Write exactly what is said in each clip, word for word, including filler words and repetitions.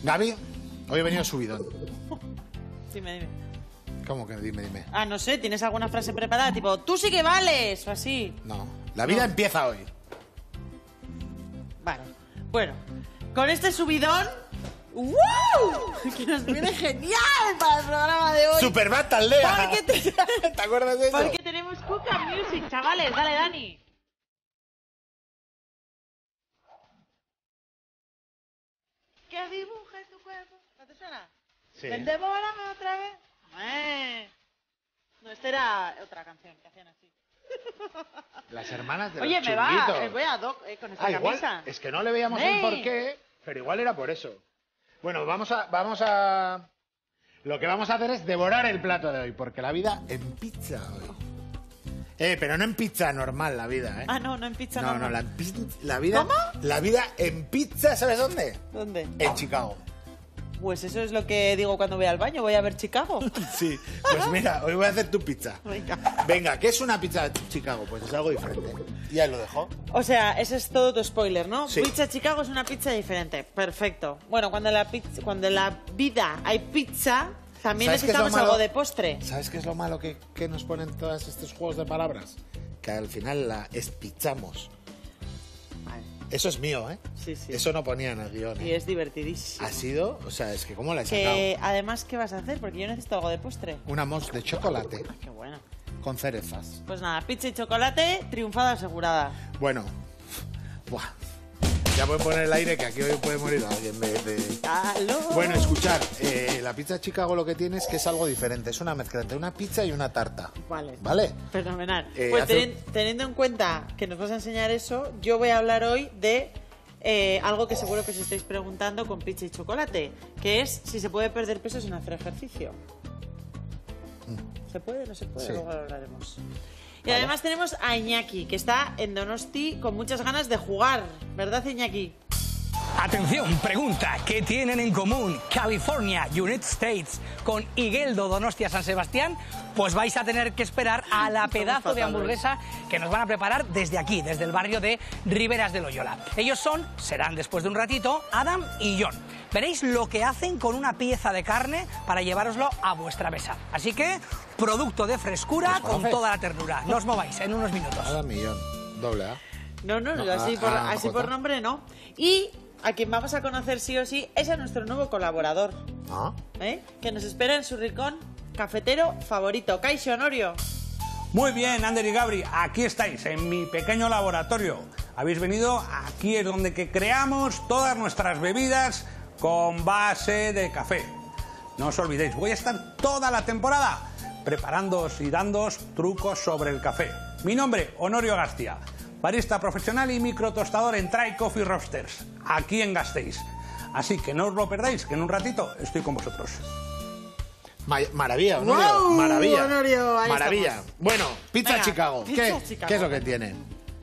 Gaby, hoy he venido subidón. Dime, dime. ¿Cómo que dime, dime? Ah, no sé, ¿tienes alguna frase preparada? Tipo, tú sí que vales, o así. No, la vida No. empieza hoy. Vale. Bueno, con este subidón... ¡Wow! Que nos viene genial para el programa de hoy. Superbad Taldea. Porque te... ¿Te acuerdas de eso? Porque tenemos Cuca Music, chavales. Dale, Dani. Que dibuje tu cuerpo. ¿No te suena? Sí. Vente, volame otra vez. Eh. No, esta era otra canción que hacían así. Las hermanas de Oye, los me va, chunguitos. eh, voy a Doc eh, con esta Ah, igual, camisa. es que no le veíamos ¡Eh! el porqué, pero igual era por eso. Bueno, vamos a, vamos a... Lo que vamos a hacer es devorar el plato de hoy, porque la vida en pizza hoy. Eh, pero no en pizza normal la vida, ¿eh? Ah, no, no en pizza No, normal. no, la, pi- la vida... ¿Cómo? La vida en pizza, ¿sabes dónde? ¿Dónde? En Chicago. Pues eso es lo que digo cuando voy al baño, voy a ver Chicago. Sí, pues mira, hoy voy a hacer tu pizza. Venga. Venga, ¿qué es una pizza de Chicago? Pues es algo diferente. Y ahí lo dejo. O sea, ese es todo tu spoiler, ¿no? Sí. Pizza Chicago es una pizza diferente. Perfecto. Bueno, cuando en la, pizza, cuando en la vida hay pizza, también ¿Sabes qué es lo necesitamos malo? algo de postre. ¿Sabes qué es lo malo que, que nos ponen todos estos juegos de palabras? Que al final la espichamos. Vale. Eso es mío, ¿eh? Sí, sí. Eso no ponía en el guión. Y ¿eh? es divertidísimo. Ha sido, o sea, es que ¿cómo la he Que sacado? además, ¿qué vas a hacer? Porque yo necesito algo de postre. Una mousse de chocolate Qué bueno. con cerezas. Pues nada, pizza y chocolate, triunfada asegurada. Bueno, buah. Ya pueden poner el aire que aquí hoy puede morir alguien de... de- ¡Aló! Bueno, escuchar, eh, la pizza Chicago lo que tiene es que es algo diferente. Es una mezcla entre una pizza y una tarta. Vale. ¿Vale? Fenomenal. Eh, pues hace- teni- teniendo en cuenta que nos vas a enseñar eso, yo voy a hablar hoy de eh, algo que seguro que os estáis preguntando con pizza y chocolate, que es si se puede perder peso sin hacer ejercicio. ¿Se puede o no se puede? Sí. Luego lo hablaremos. Y Vale. además tenemos a Iñaki, que está en Donosti con muchas ganas de jugar. ¿Verdad, Iñaki? Atención, pregunta, ¿qué tienen en común California, United States con Igeldo, Donostia, San Sebastián? Pues vais a tener que esperar a la pedazo de hamburguesa que nos van a preparar desde aquí, desde el barrio de Riberas de Loyola. Ellos son, serán después de un ratito, Adam y John. Veréis lo que hacen con una pieza de carne para llevároslo a vuestra mesa. Así que, producto de frescura ¿Los con conoces? toda la ternura. No os mováis en unos minutos. Cada millón. Doble A. No, no, No, así, ah, por, ah, así Jota. por nombre no. Y a quien vamos a conocer sí o sí es a nuestro nuevo colaborador, ¿Ah? ¿eh? Que nos espera en su rincón cafetero favorito. Kaixo Honorio. Muy bien, Ander y Gabri, aquí estáis, en mi pequeño laboratorio. Habéis venido, aquí es donde que creamos todas nuestras bebidas con base de café. No os olvidéis, voy a estar toda la temporada preparándoos y dándoos trucos sobre el café. Mi nombre, Honorio Gastia, barista profesional y microtostador en Try Coffee Roasters, aquí en Gasteiz. Así que no os lo perdáis, que en un ratito estoy con vosotros. Ma- maravilla, Honorio. ¡Guau, Maravilla. Honorio! Ahí Maravilla. estamos. Bueno, pizza Venga, Chicago. pizza ¿Qué, Chicago. ¿Qué es lo que tiene?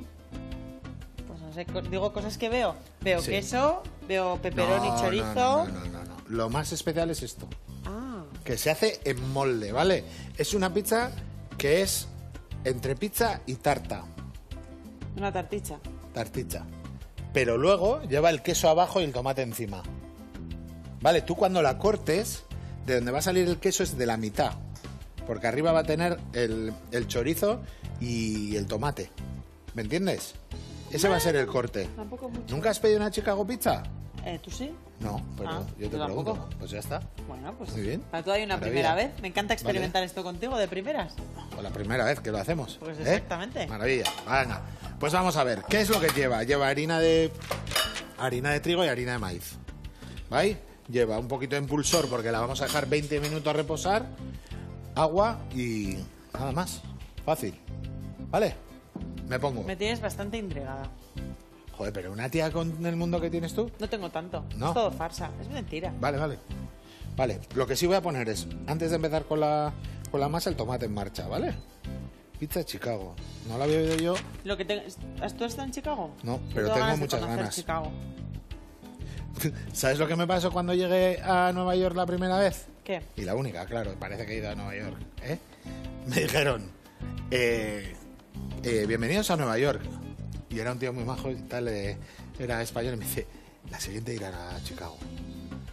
Pues no sé, co- digo cosas que veo. Veo Sí. queso, veo pepperoni, No, no, chorizo. No, no, no, no, no. Lo más especial es esto. Ah, Que se hace en molde, ¿vale? Es una pizza que es entre pizza y tarta. una tarticha. Tarticha. Pero luego lleva el queso abajo y el tomate encima. Vale, tú cuando la cortes, de donde va a salir el queso es de la mitad. Porque arriba va a tener el, el chorizo y el tomate. ¿Me entiendes? Ese va a ser el corte. Tampoco mucho. ¿Nunca has pedido una Chicago Pizza? Eh, ¿Tú sí? No, pero Ah, yo te yo pregunto. tampoco. Pues ya está. Bueno, pues Muy bien. para todo hay una Maravilla. primera vez. Me encanta experimentar esto contigo de primeras. O la primera vez que lo hacemos. Pues ¿eh? exactamente. Maravilla. Venga. Pues vamos a ver. ¿Qué es lo que lleva? Lleva harina de harina de trigo y harina de maíz. ¿Vale? Lleva un poquito de impulsor porque la vamos a dejar veinte minutos a reposar. Agua y nada más. Fácil. ¿Vale? Me pongo. Me tienes bastante intrigada. Joder, pero una tía con el mundo que tienes tú. No tengo tanto. No. Es todo farsa. Es mentira. Vale, vale. Vale, lo que sí voy a poner es, antes de empezar con la, con la masa, el tomate en marcha, ¿vale? Pizza Chicago. No la había oído yo. Lo que te... ¿Tú estás en Chicago? No, Yo pero tengo ganas de muchas conocer ganas. Chicago. ¿Sabes lo que me pasó cuando llegué a Nueva York la primera vez? ¿Qué? Y la única, claro, parece que he ido a Nueva York. ¿eh? Me dijeron, eh, eh, bienvenidos a Nueva York. Y era un tío muy majo y tal, eh, era español y me dice, la siguiente irán a Chicago.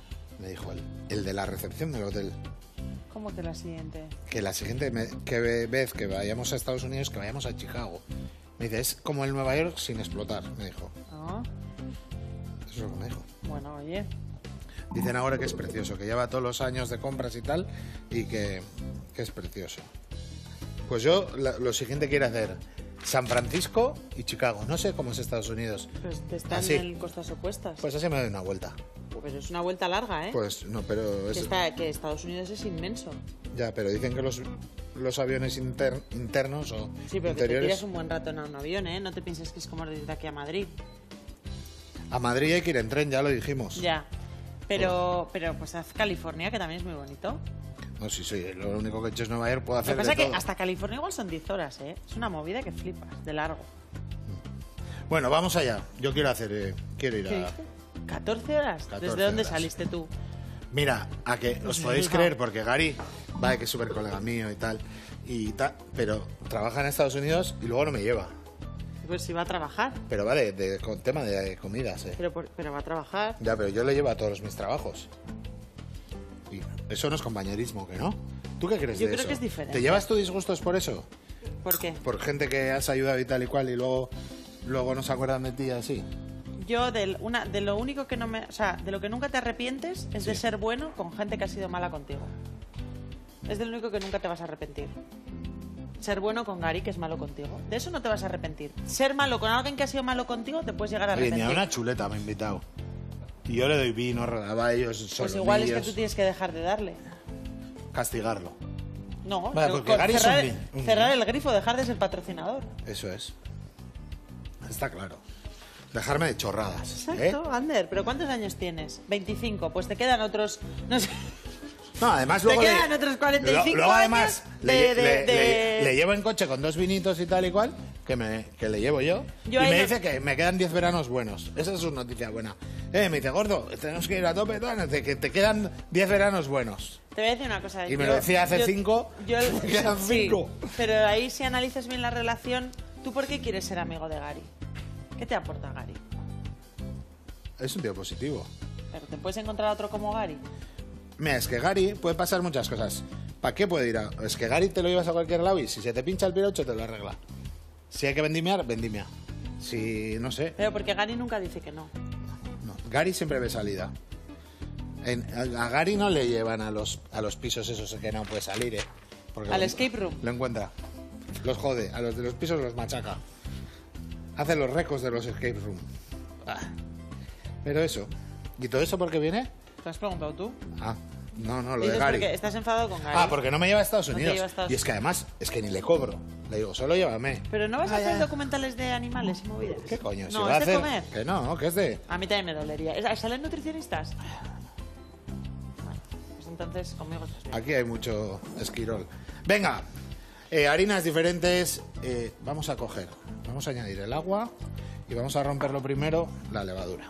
me dijo él, el de la recepción del hotel. ¿Cómo que la siguiente? Que la siguiente me- que vez que vayamos a Estados Unidos, que vayamos a Chicago. Me dice, es como el Nueva York sin explotar, me dijo. Ah, Eso es lo que me dijo. bueno, oye. Dicen ahora que es precioso, que lleva todos los años de compras y tal, y que, que es precioso. Pues yo la- lo siguiente quiero hacer San Francisco y Chicago. No sé cómo es Estados Unidos. Pues te están Así. en costas opuestas. Pues así me doy una vuelta. Pero es una vuelta larga, ¿eh? Pues no, pero que, es, está, que Estados Unidos es inmenso. ya, pero dicen que los, los aviones inter- internos o Sí, pero que te interiores tiras un buen rato en un avión, ¿eh? No te pienses que es como desde aquí a Madrid. a Madrid hay que ir en tren, ya lo dijimos. Ya. Pero, pero pues haz California, que también es muy bonito. No, sí, sí, lo único que he hecho es Nueva York, puedo Lo que hacer pasa de es que todo. hasta California igual son diez horas, ¿eh? Es una movida que flipas, de largo. Bueno, vamos allá. Yo quiero hacer, eh, quiero ir ¿Qué a... viste? ¿catorce horas? catorce ¿Desde dónde horas. saliste tú? Mira, a que os podéis creer, porque Gary, vale, que es súper colega mío y tal, y tal, pero trabaja en Estados Unidos y luego no me lleva. Pues si va a trabajar. Pero vale, de, con tema de comidas, eh. Pero, por- pero va a trabajar. Ya, pero yo le llevo a todos mis trabajos. Y eso no es compañerismo, ¿que no? ¿Tú qué crees Yo de creo eso? que es diferente. ¿Te llevas tus disgustos por eso? ¿Por qué? Por gente que has ayudado y tal y cual y luego, luego no se acuerdan de ti así. Yo del- una, de lo único que no me... O sea, de lo que nunca te arrepientes es de Sí. ser bueno con gente que ha sido mala contigo. Es de lo único que nunca te vas a arrepentir. Ser bueno con Gary, que es malo contigo. De eso no te vas a arrepentir. Ser malo con alguien que ha sido malo contigo, te puedes llegar a Oye, ni arrepentir. a una chuleta me ha invitado. Y yo le doy vino, rodaba a ellos, Pues solomillos, igual es que tú tienes que dejar de darle. castigarlo. No, Vale, pero porque con- Gary es cerrar, un bin- un cerrar bin. el grifo, dejar de ser patrocinador. Eso es. Está claro. Dejarme de chorradas. ¿eh? Exacto, Ander. ¿Pero cuántos años tienes? veinticinco. Pues te quedan otros... No sé... No, además Te luego. quedan le- otros cuarenta y cinco Luego, además, años le, de- de- le- de- le- le llevo en coche con dos vinitos y tal y cual, que, me, que le llevo yo. Yo y ahí me no- dice que me quedan diez veranos buenos. Esa es su noticia buena. Eh, me dice, gordo, tenemos que ir a tope, tal, dice que te quedan diez veranos buenos. Te voy a decir una cosa. Y me yo- lo decía hace yo- cinco, yo- me quedan sí, cinco. Pero ahí si analizas bien la relación, ¿tú por qué quieres ser amigo de Gary? ¿Qué te aporta Gary? Es un tío positivo. ¿Pero te puedes encontrar otro como Gary? Mira, es que Gary puede pasar muchas cosas. ¿Para qué puede ir a...? Es que Gary te lo llevas a cualquier lado y si se te pincha el pirocho te lo arregla. Si hay que vendimiar, vendimia. Si, no sé, Pero porque Gary nunca dice que no. no. Gary siempre ve salida. En- a, a Gary no le llevan a los, a los pisos esos que no puede salir, ¿eh? Porque Al lo- escape room. Lo encuentra. Los jode. A los de los pisos los machaca. Hace los récords de los escape room. Ah. Pero eso. ¿Y todo eso por qué viene? ¿Te has preguntado tú? Ah, no, no, lo de Dices Gary. porque estás enfadado con Gary. Ah, porque no me lleva a Estados No te Unidos. lleva a Estados Y es que además, es que ni le cobro. Le digo, solo llévame. Pero no vas a Ah, hacer ya. documentales de animales y movidas. ¿Qué coño? Si No, va a es de hacer. comer. Que no, que es de. A mí también me dolería. ¿Es- ¿Salen nutricionistas? Bueno, pues entonces conmigo estás bien. Aquí hay mucho esquirol. Venga, eh, harinas diferentes. eh, vamos a coger, vamos a añadir el agua y vamos a romperlo primero la levadura.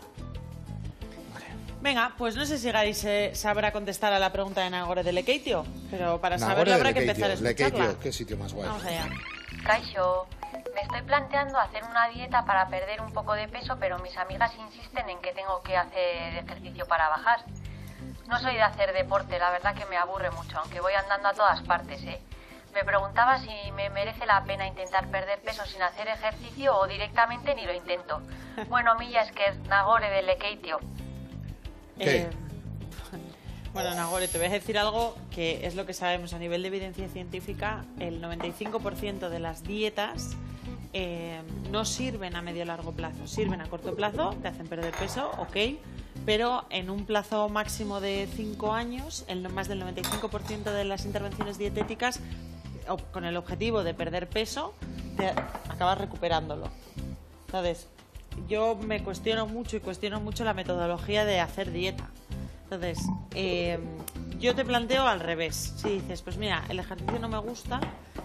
Venga, pues no sé si Gary se sabrá contestar a la pregunta de Nagore de Lekeitio, pero para Nagore saberlo de habrá que Lekeitio, empezar a escucharla. Lekeitio, qué sitio más guay. Vamos allá. Kaixo, me estoy planteando hacer una dieta para perder un poco de peso, pero mis amigas insisten en que tengo que hacer ejercicio para bajar. No soy de hacer deporte, la verdad que me aburre mucho, aunque voy andando a todas partes, ¿eh? Me preguntaba si me merece la pena intentar perder peso sin hacer ejercicio o directamente ni lo intento. Bueno, Milla Esker, Nagore de Lekeitio. ¿Qué? Eh, bueno, Nagore, te voy a decir algo que es lo que sabemos a nivel de evidencia científica. El noventa y cinco por ciento de las dietas eh, no sirven a medio o largo plazo. Sirven a corto plazo, te hacen perder peso, ok, pero en un plazo máximo de cinco años, el, más del noventa y cinco por ciento de las intervenciones dietéticas, o- con el objetivo de perder peso, te acabas recuperándolo. Entonces, yo me cuestiono mucho y cuestiono mucho la metodología de hacer dieta. Entonces, eh, yo te planteo al revés. Si dices, pues mira, el ejercicio no me gusta,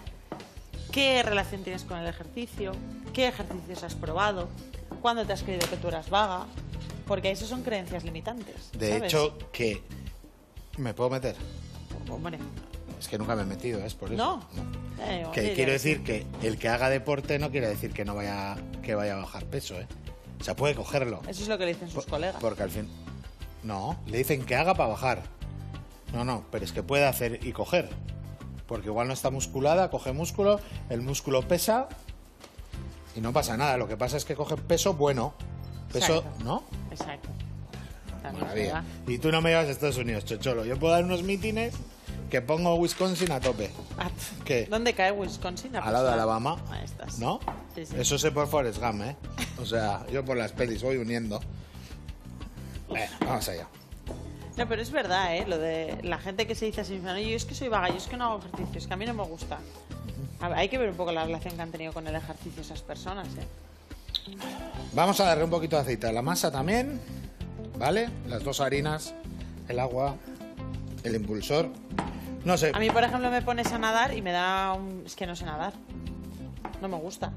¿qué relación tienes con el ejercicio? ¿Qué ejercicios has probado? ¿Cuándo te has creído que tú eras vaga? Porque eso son creencias limitantes. De ¿sabes? hecho, que me puedo meter. Hombre, Es que nunca me he metido, es por eso. no. Eh, Que oye, quiero ya decir que el que haga deporte no quiere decir que no vaya que vaya a bajar peso, ¿eh? O sea, puede cogerlo. Eso es lo que le dicen sus Por- colegas. Porque al fin. No, le dicen que haga para bajar. No, no, pero es que puede hacer y coger. Porque igual no está musculada, coge músculo, el músculo pesa y no pasa nada. Lo que pasa es que coge peso bueno. Peso, Exacto. ¿no? Exacto. También es Maravilla. verdad. Y tú no me llevas a Estados Unidos, chocholo. Yo puedo dar unos mítines que pongo Wisconsin a tope. Ah, ¿Qué? ¿Dónde cae Wisconsin? Al lado de Alabama. Ahí estás. ¿No? Sí, sí. Eso sé por Forrest Gump, ¿eh? O sea, yo por las pelis voy uniendo. Bueno, vamos allá. No, pero es verdad, ¿eh? Lo de la gente que se dice así, no, yo es que soy vaga, yo es que no hago ejercicio, es que a mí no me gusta. A ver, hay que ver un poco la relación que han tenido con el ejercicio esas personas, ¿eh? Vamos a darle un poquito de aceite a la masa también, ¿vale? Las dos harinas, el agua, el impulsor. No sé, A mí, por ejemplo, me pones a nadar y me da un... Es que no sé nadar. No me gusta.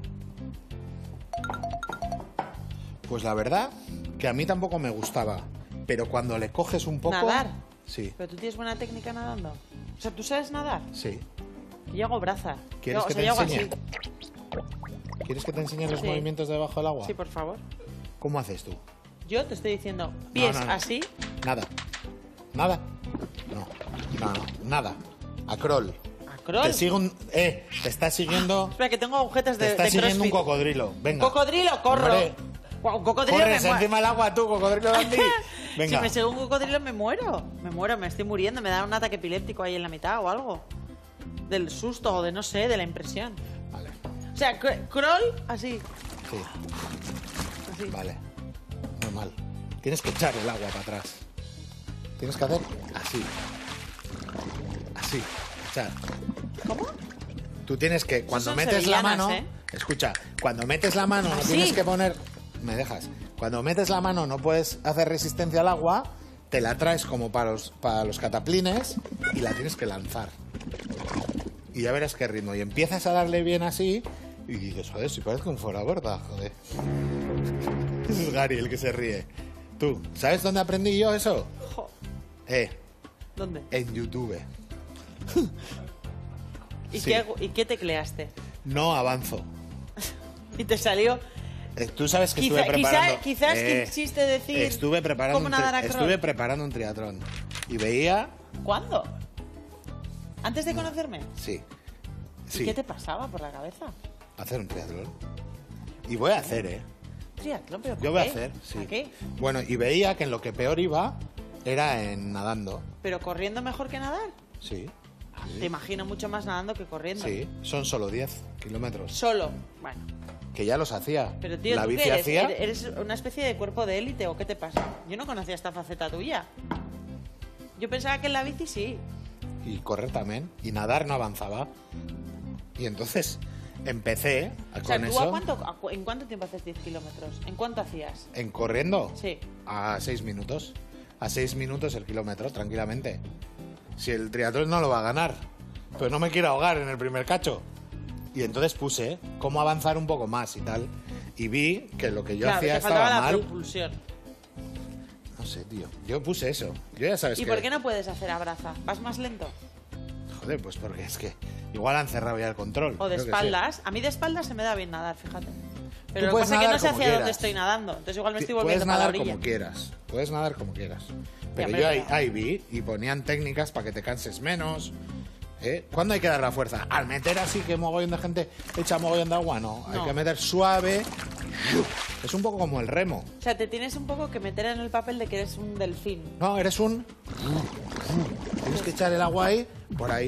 pues la verdad que a mí tampoco me gustaba. Pero cuando le coges un poco... ¿Nadar? Sí, ¿Pero tú tienes buena técnica nadando? O sea, ¿tú sabes nadar? sí. Yo hago braza. ¿Quieres Yo- que o sea, te yo hago enseñe? así. ¿Quieres que te enseñe los Sí. movimientos debajo del agua? Sí, por favor. ¿Cómo haces tú? Yo te estoy diciendo pies no, no. así. Nada. ¿Nada? No, no, no, nada. A crawl. A crawl. Te sigue un... Eh, te está siguiendo... Espera, que tengo agujetas de, Te está de siguiendo un CrossFit. cocodrilo. Venga. ¿Cocodrilo? Corro. Hombre, Guau, un cocodrilo corres me muero. encima del agua tú, cocodrilo Dandy. Venga. Si me sigue un cocodrilo me muero. Me muero, me estoy muriendo. Me da un ataque epiléptico ahí en la mitad o algo. Del susto o de no sé, de la impresión. Vale, O sea, cr- crawl así. sí, así. vale. Muy mal. Tienes que echar el agua para atrás. Tienes que hacer así. Así. Echar. ¿Cómo? Tú tienes que, cuando son metes la sevillanas, mano... ¿eh? Escucha, cuando metes la mano no ¿Así? tienes que poner... ¿Me dejas? Cuando metes la mano no puedes hacer resistencia al agua, te la traes como para los, para los cataplines y la tienes que lanzar. Y ya verás qué ritmo. Y empiezas a darle bien así y dices, joder, si parece un fuera gorda, joder. Es Gary el que se ríe. Tú, ¿sabes dónde aprendí yo eso? Jo, Eh, ¿Dónde? en YouTube. ¿Y, sí. qué, ¿Y qué tecleaste? No avanzo. Y te salió... Eh, Tú sabes que Quizá- estuve quizá- preparando... quizás que existe decir Estuve preparando, cómo un tri- nadar a crawl. estuve preparando un triatlón. Y veía... ¿Cuándo? ¿Antes de conocerme? Sí. ¿Y Sí, qué te pasaba por la cabeza? hacer un triatlón. Y voy a hacer, ¿eh? Triatlón, pero ¿por Yo voy a qué? hacer, sí. ¿A qué? Bueno, y veía que en lo que peor iba era en nadando. ¿Pero corriendo mejor que nadar? Sí. Te imagino mucho más nadando que corriendo. Sí, son solo diez kilómetros. Solo. Bueno. Que ya los hacía. Pero tío, La ¿tú bici qué eres? hacía... ¿Eres una especie de cuerpo de élite o qué te pasa? Yo no conocía esta faceta tuya. Yo pensaba que en la bici sí. Y correr también. Y nadar no avanzaba. Y entonces empecé a- O sea, con ¿tú eso. a cuánto, a cu- en cuánto tiempo haces diez kilómetros? ¿En cuánto hacías? En corriendo. Sí. A seis minutos. A seis minutos el kilómetro, tranquilamente. Si el triatlón no lo va a ganar. Pero no me quiero ahogar en el primer cacho. Y entonces puse cómo avanzar un poco más y tal. Y vi que lo que yo Claro, hacía te faltaba estaba la mal. propulsión. No sé, tío. Yo puse eso. Yo ya sabes ¿Y que... por qué no puedes hacer a braza? ¿Vas más lento? Joder, pues porque es que igual han cerrado ya el control. O de Creo que sí. espaldas. A mí de espaldas se me da bien nadar, fíjate. Pero lo que puedes pasa es que no nadar sé como hacia dónde quieras. estoy nadando. Entonces igual me estoy Puedes volviendo para la nadar orilla. como quieras. Puedes nadar como quieras. Pero pero- yo ahí, ahí vi y ponían técnicas para que te canses menos. ¿Eh? ¿Cuándo hay que dar la fuerza? Al meter así que mogollón de gente echa mogollón de agua, no. Hay No. que meter suave. Es un poco como el remo. O sea, te tienes un poco que meter en el papel de que eres un delfín. No, eres un... Tienes que echar el agua ahí, por ahí.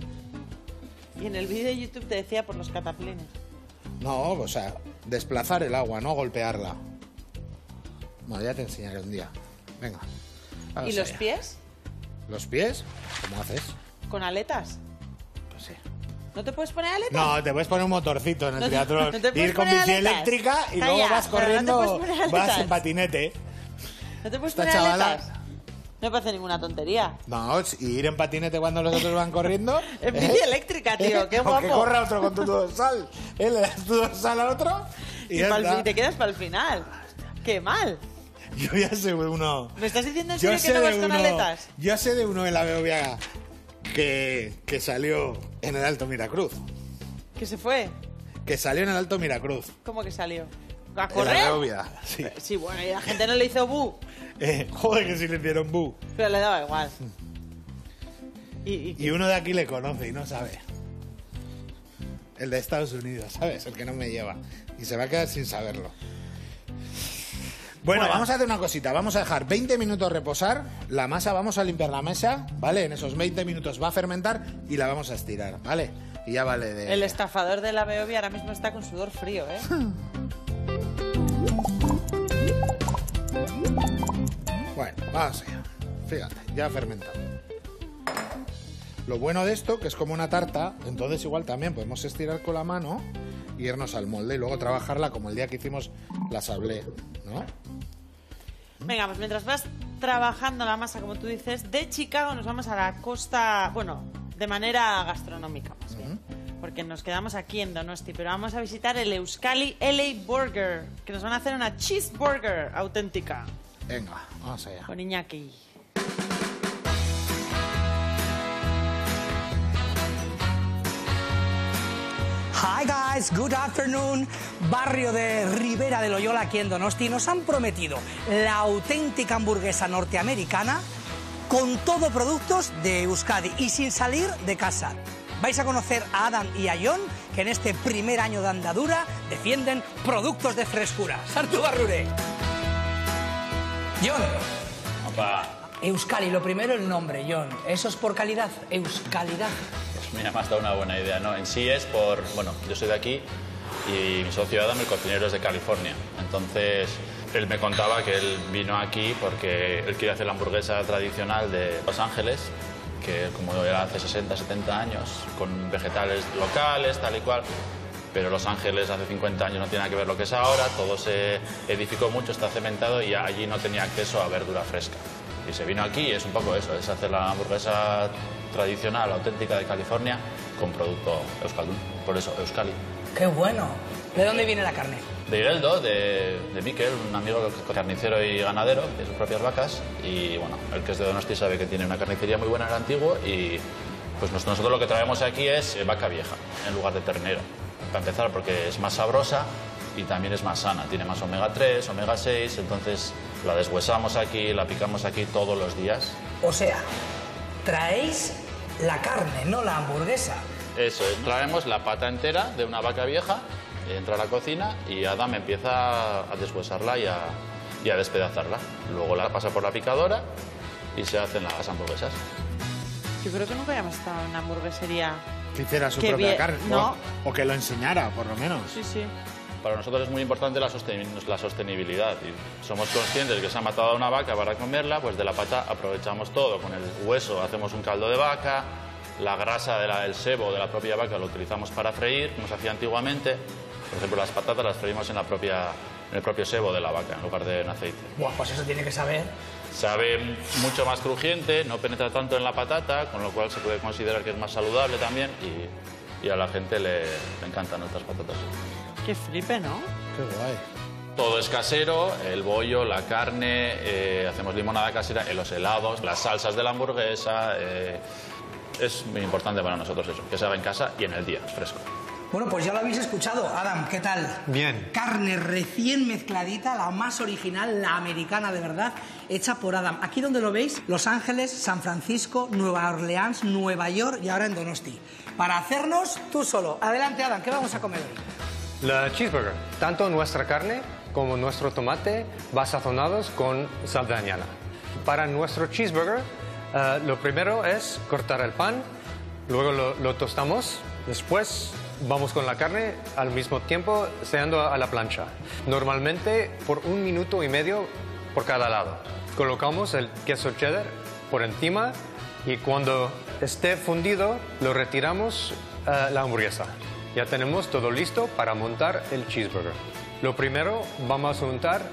Y en el vídeo de YouTube te decía por los cataplines. No, o sea, desplazar el agua, no golpearla. Bueno, ya te enseñaré un día. Venga. ¿Y vamos los allá. pies? ¿Los pies? ¿Cómo haces? ¿Con aletas? Pues sí. ¿No te puedes poner aletas? No, te puedes poner un motorcito en el No te- triatlón. no te puedes Ir con poner bici aletas. eléctrica y Calla, luego vas pero no te corriendo, puedes poner vas aletas. en patinete. ¿No te puedes Esta poner chavala- aletas? No me parece ninguna tontería. No, y ir en patinete cuando los otros van corriendo. En bici eléctrica, tío, qué O que guapo. corra otro con tu dorsal. ¿Eh? Le das tu dorsal al otro y, Y, ya pa'l- está. y te quedas para el final. ¡Qué mal! Yo ya sé uno. ¿Me estás diciendo en Yo serio sé que no de vas con uno. aletas? Yo sé de uno en la Beoviaga que, que salió en el Alto Miracruz. ¿Que se fue? Que salió en el Alto Miracruz. ¿Cómo que salió? ¿A En la correr? Beovia, sí. Sí, bueno, y la gente no le hizo bu, Eh, joder, que si le hicieron bu. pero le daba igual. Y, y- Y uno de aquí le conoce y no sabe. El de Estados Unidos, ¿sabes? El que no me lleva. Y se va a quedar sin saberlo. Bueno, Bueno. vamos a hacer una cosita. Vamos a dejar veinte minutos reposar. La masa, vamos a limpiar la mesa, ¿vale? En esos veinte minutos va a fermentar y la vamos a estirar, ¿vale? Y ya vale de... el estafador de la Beovia ahora mismo está con sudor frío, ¿eh? Bueno, vamos allá. Fíjate, ya ha fermentado. Lo bueno de esto, que es como una tarta, entonces igual también podemos estirar con la mano y irnos al molde y luego trabajarla como el día que hicimos la sablé, ¿no? Venga, pues mientras vas trabajando la masa, como tú dices, de Chicago nos vamos a la costa, bueno, de manera gastronómica más bien, porque nos quedamos aquí en Donosti, pero vamos a visitar el Euskali L A Burger, que nos van a hacer una cheeseburger auténtica, Venga, vamos allá. con Iñaki. Hi guys, good afternoon. Barrio de Ribera de Loyola, aquí en Donosti, nos han prometido la auténtica hamburguesa norteamericana con todo productos de Euskadi y sin salir de casa. Vais a conocer a Adam y a Jon, que en este primer año de andadura defienden productos de frescura. Sartu Barrure. Jon. Opa, Euskali, lo primero el nombre, Jon. ¿Eso es por calidad? Euskalidad. pues mira, me has dado una buena idea, ¿no? En sí es por... Bueno, yo soy de aquí y mi socio Adam, el cocinero, es de California. Entonces, él me contaba que él vino aquí porque él quiere hacer la hamburguesa tradicional de Los Ángeles, que como era hace sesenta, setenta años, con vegetales locales, tal y cual. Pero Los Ángeles hace cincuenta años no tiene nada que ver lo que es ahora, todo se edificó mucho, está cementado y allí no tenía acceso a verdura fresca. Y se vino aquí y es un poco eso, es hacer la hamburguesa tradicional, auténtica de California, con producto euskaldun, por eso Euskali. ¡Qué bueno! ¿De dónde viene la carne? De Ireldo, de, de Miquel, un amigo carnicero y ganadero, de sus propias vacas, y bueno, el que es de Donosti sabe que tiene una carnicería muy buena en el antiguo y pues nosotros lo que traemos aquí es vaca vieja, en lugar de ternero. Para empezar, porque es más sabrosa y también es más sana. Tiene más omega tres, omega seis, entonces la deshuesamos aquí, la picamos aquí todos los días. O sea, traéis la carne, no la hamburguesa. Eso es, traemos la pata entera de una vaca vieja, entra a la cocina y Adam empieza a deshuesarla y a, y a despedazarla. Luego la pasa por la picadora y se hacen las hamburguesas. Yo creo que nunca habíamos estado en una hamburguesería. Que hiciera su Qué propia bien, carne. ¿no? O, o que lo enseñara, por lo menos. Sí, sí. Para nosotros es muy importante la, sosten- la sostenibilidad y somos conscientes de que se ha matado a una vaca para comerla, pues de la pata aprovechamos todo. Con el hueso hacemos un caldo de vaca, la grasa del sebo de la propia vaca lo utilizamos para freír, como se hacía antiguamente. Por ejemplo, las patatas las freímos en, la propia, en el propio sebo de la vaca, en lugar de en aceite. Buah, pues eso tiene que saber. Sabe mucho más crujiente, no penetra tanto en la patata, con lo cual se puede considerar que es más saludable también y, y a la gente le, le encantan nuestras patatas. Qué flipe, ¿no? Qué guay. Todo es casero, el bollo, la carne, eh, hacemos limonada casera, en los helados, las salsas de la hamburguesa. Eh, es muy importante para nosotros eso, que se haga en casa y en el día, fresco. Bueno, pues ya lo habéis escuchado. Adam, ¿qué tal? Bien. Carne recién mezcladita, la más original, la americana de verdad, hecha por Adam. Aquí donde lo veis, Los Ángeles, San Francisco, Nueva Orleans, Nueva York y ahora en Donosti. Para hacernos tú solo. Adelante, Adam, ¿qué vamos a comer hoy? La cheeseburger. Tanto nuestra carne como nuestro tomate va sazonados con sal de añana. Para nuestro cheeseburger, eh, lo primero es cortar el pan, luego lo, lo tostamos, después vamos con la carne al mismo tiempo seando a la plancha. Normalmente por un minuto y medio por cada lado. Colocamos el queso cheddar por encima y cuando esté fundido lo retiramos a la hamburguesa. Ya tenemos todo listo para montar el cheeseburger. Lo primero vamos a untar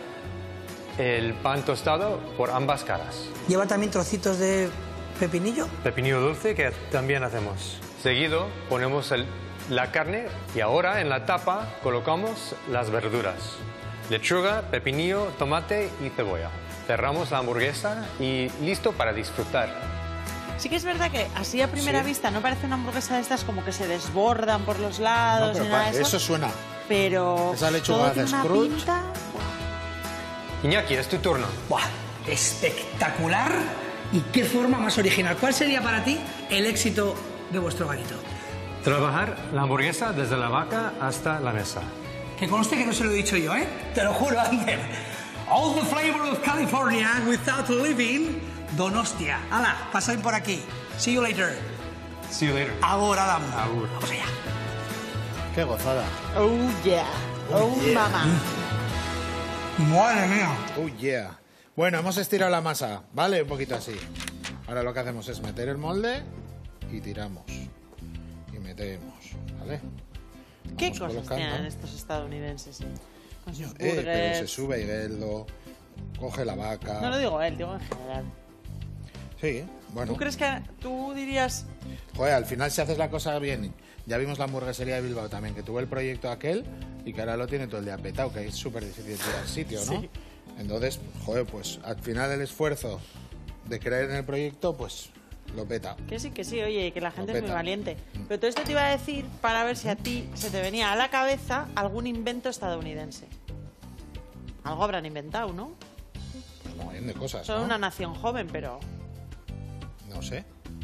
el pan tostado por ambas caras. ¿Lleva también trocitos de pepinillo? Pepinillo dulce que también hacemos. Seguido ponemos el la carne y ahora en la tapa colocamos las verduras. Lechuga, pepinillo, tomate y cebolla. Cerramos la hamburguesa y listo para disfrutar. Sí que es verdad que así a primera Sí. vista no parece una hamburguesa de estas como que se desbordan por los lados No, pero ni nada pa- de eso. eso suena. pero Esa lechuga todo hace tiene una scrunch. pinta. Iñaki, es tu turno. ¡Buah! Espectacular y qué forma más original. ¿Cuál sería para ti el éxito de vuestro garito? Trabajar la hamburguesa desde la vaca hasta la mesa. Que conste que no se lo he dicho yo, ¿eh? Te lo juro, Ander. All the flavor of California without living Donostia. Hala, pasáis por aquí. See you later. See you later. Ahora, Adam. Agur. Vamos allá. Qué gozada. Oh, yeah. Oh, yeah. mamá. Madre mía. Oh, yeah. Bueno, hemos estirado la masa, ¿vale? Un poquito así. Ahora lo que hacemos es meter el molde y tiramos. Y metemos, ¿vale? ¿Qué Vamos cosas colocando. tienen estos estadounidenses? Con sus Eh, pero se burgers. sube Higueldo, coge la vaca. No lo digo él, digo en general. Sí, bueno. ¿Tú crees que tú dirías... Joder, al final si haces la cosa bien, ya vimos la hamburguesería de Bilbao también, que tuvo el proyecto aquel y que ahora lo tiene todo el día petado, que es súper difícil tirar sitio, ¿no? Sí. Entonces, joder, pues al final el esfuerzo de creer en el proyecto, pues lo peta. Que sí, que sí, oye, que la gente es muy peta. valiente. Pero todo esto te iba a decir para ver si a ti se te venía a la cabeza algún invento estadounidense. Algo habrán inventado, ¿no? Pues mogollón de cosas, Son ¿no? una nación joven, pero... No sé.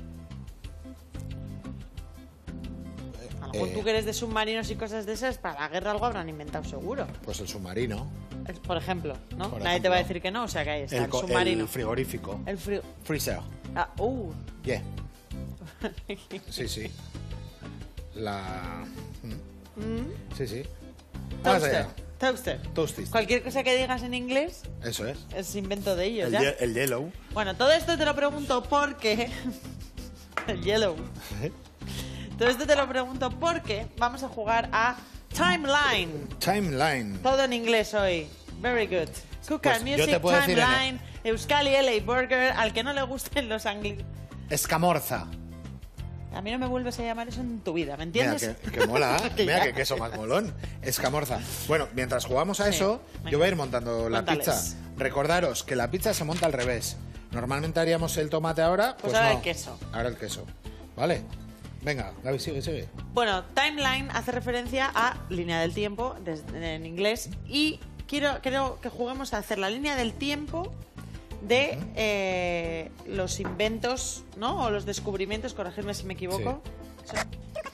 A lo mejor Eh. tú que eres de submarinos y cosas de esas, para la guerra algo habrán inventado seguro. Pues el submarino, Es- Por ejemplo, ¿no? Por Nadie te ejemplo. va a decir que no, o sea que ahí está, el, el, co- submarino. el frigorífico, El frío... freezer, Ah, uh. yeah. Sí, sí. La... mm. Sí, sí. Vamos Toaster. allá. Toaster. Toasties. Cualquier cosa que digas en inglés Eso es. es invento de ellos, El, ¿ya? ye- el yellow. Bueno, todo esto te lo pregunto porque... el yellow. Todo esto te lo pregunto porque vamos a jugar a Timeline. Timeline. Todo en inglés hoy. Very good. Cook Pues and yo Music, te puedo decir en- Timeline, Euskali L A Burger. Al que no le gusten los anglis... Escamorza. A mí no me vuelves a llamar eso en tu vida, ¿me Mira, entiendes? que, que mola. ¿eh? Que Mira, ya. que queso más molón. Escamorza. Bueno, mientras jugamos a Sí, eso, venga. yo voy a ir montando la Cuéntales. pizza. Recordaros que la pizza se monta al revés. Normalmente haríamos el tomate ahora. Pues Pues, ahora no. el queso. Ahora el queso. ¿Vale? Venga, Gaby, sigue, sigue. Bueno, timeline hace referencia a línea del tiempo des- en inglés y quiero, quiero que juguemos a hacer la línea del tiempo de eh, los inventos, ¿no? O los descubrimientos, corregirme si me equivoco. Son-